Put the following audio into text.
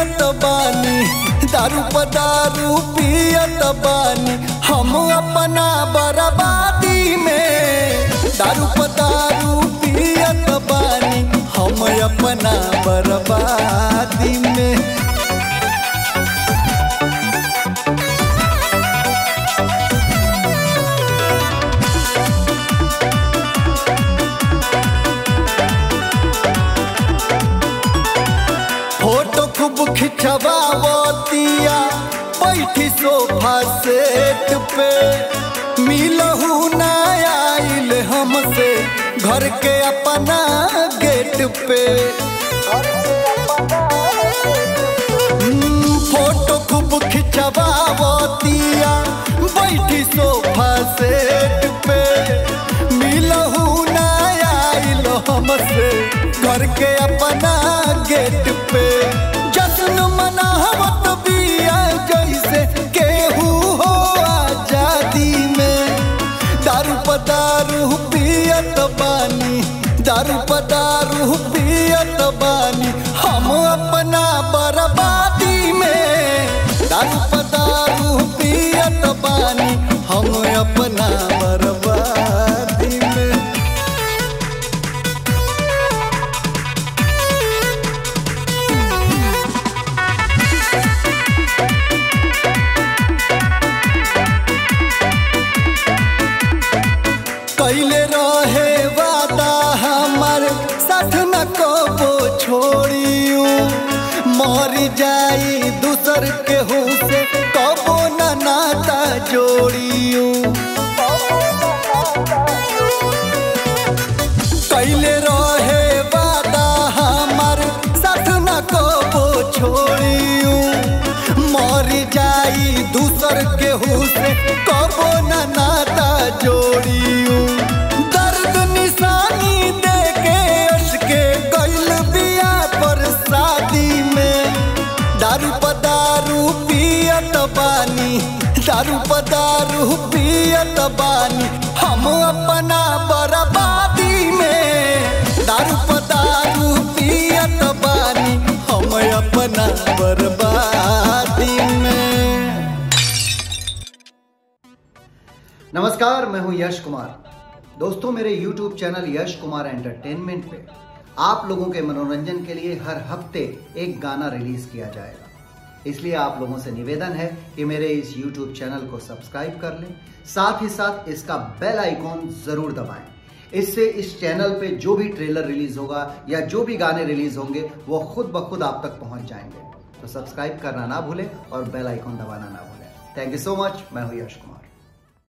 पियत बानी, दारू पर दारू पियत बानी हम अपना बर्बादी में। दारू पर दारू पियत बानी हम अपना बर्बादी में। फोटो खूब खिंचवावतिया बैठी सोफा सेट पे, मिलहू ना आइल हमसे घर के अपना गेट पे। फोटो खूब खिंचवावतिया बैठी सोफा सेट पे, मिलहू ना आइल हमसे घर के अपना गेट पे। जश्न मनावत बिया जैसे केहू हो आजादी में। दारू पर दारू पियत बानी, दारू पर दारू पियत बानी हम अपना बर्बादी में। दारू पर दारू पियत बानी हम अपना बर्बादी में। कैले रहे वादा हमार साथ न कबो छोड़ियो, मर जाई दूसर केहू से कबो न नाता जोड़ियो। कैले रहे वादा हमार साथ न कबो छोड़ियो, मर जाई दूसर केहू से कबो न नाता जोड़ियो। दर्द निशानी देके अटके गइल बिया पर शादी में। दारू पर दारू पियत बानी, दारू पर दारू पियत बानी हम अपना बर्बादी में। दारू पर दारू पियत बानी हम अपना बर्बादी में। नमस्कार, मैं हूं यश कुमार। दोस्तों, मेरे YouTube channel Yash Kumar entertainment पे आप लोगों के मनोरंजन के लिए हर हफ्ते एक गाना रिलीज किया जाएगा। इसलिए आप लोगों से निवेदन है कि मेरे इस YouTube चैनल को सब्सक्राइब कर लें, साथ ही साथ इसका बेल आइकॉन जरूर दबाएं। इससे इस चैनल पे जो भी ट्रेलर रिलीज होगा या जो भी गाने रिलीज होंगे वो खुद ब खुद आप तक पहुंच जाएंगे। तो सब्सक्राइब करना ना भूलें और बेल आइकॉन दबाना ना भूलें। Thank you so much. मैं हूं यश कुमार।